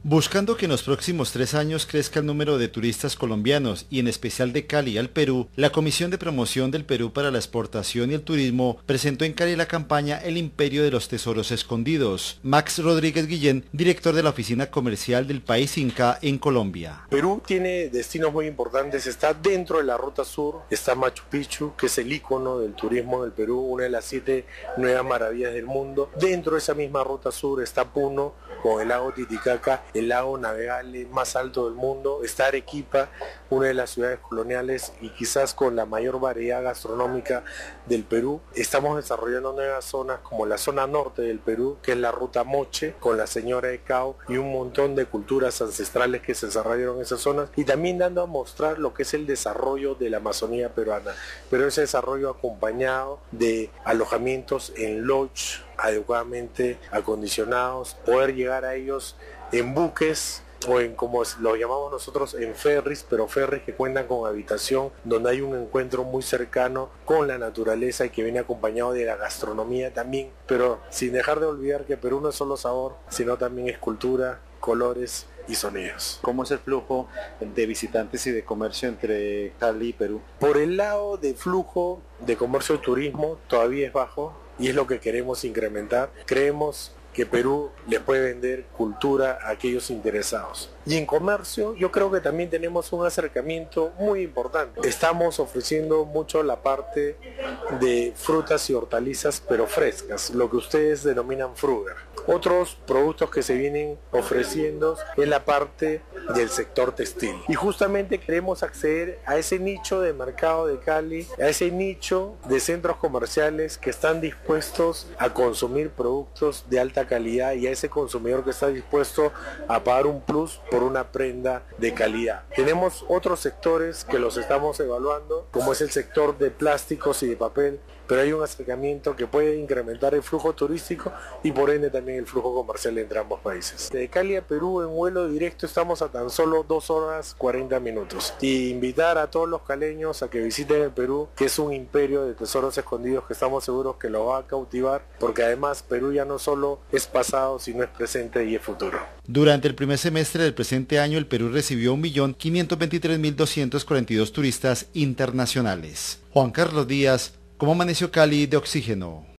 Buscando que en los próximos 3 años crezca el número de turistas colombianos y en especial de Cali al Perú, la Comisión de Promoción del Perú para la Exportación y el Turismo presentó en Cali la campaña El Imperio de los Tesoros Escondidos. Max Rodríguez Guillén, director de la Oficina Comercial del País Inca en Colombia. Perú tiene destinos muy importantes, está dentro de la Ruta Sur, está Machu Picchu, que es el ícono del turismo del Perú, una de las 7 nuevas maravillas del mundo. Dentro de esa misma Ruta Sur está Puno, con el lago Titicaca, el lago navegable más alto del mundo, está Arequipa, una de las ciudades coloniales y quizás con la mayor variedad gastronómica del Perú. Estamos desarrollando nuevas zonas como la zona norte del Perú, que es la Ruta Moche, con la Señora de Cao y un montón de culturas ancestrales que se desarrollaron en esas zonas, y también dando a mostrar lo que es el desarrollo de la Amazonía peruana, pero ese desarrollo acompañado de alojamientos en lodge adecuadamente acondicionados, poder llegar a ellos en buques o en, como lo llamamos nosotros, en ferries, pero ferries que cuentan con habitación, donde hay un encuentro muy cercano con la naturaleza y que viene acompañado de la gastronomía también, pero sin dejar de olvidar que Perú no es solo sabor, sino también es cultura, colores y sonidos. ¿Cómo es el flujo de visitantes y de comercio entre Cali y Perú? Por el lado de flujo de comercio y turismo todavía es bajo y es lo que queremos incrementar. Creemos que Perú les puede vender cultura a aquellos interesados. Y en comercio yo creo que también tenemos un acercamiento muy importante. Estamos ofreciendo mucho la parte de frutas y hortalizas, pero frescas, lo que ustedes denominan fruger. Otros productos que se vienen ofreciendo es la parte del sector textil. Y justamente queremos acceder a ese nicho de mercado de Cali, a ese nicho de centros comerciales que están dispuestos a consumir productos de alta calidad y a ese consumidor que está dispuesto a pagar un plus por una prenda de calidad. Tenemos otros sectores que los estamos evaluando, como es el sector de plásticos y de papel, pero hay un acercamiento que puede incrementar el flujo turístico y por ende también el flujo comercial entre ambos países. De Cali a Perú en vuelo directo estamos a tan solo 2 horas 40 minutos. Y invitar a todos los caleños a que visiten el Perú, que es un imperio de tesoros escondidos que estamos seguros que lo va a cautivar, porque además Perú ya no solo es pasado, sino es presente y es futuro. Durante el primer semestre del presente año, el Perú recibió 1.523.242 turistas internacionales. Juan Carlos Díaz, ¿cómo amaneció Cali de oxígeno?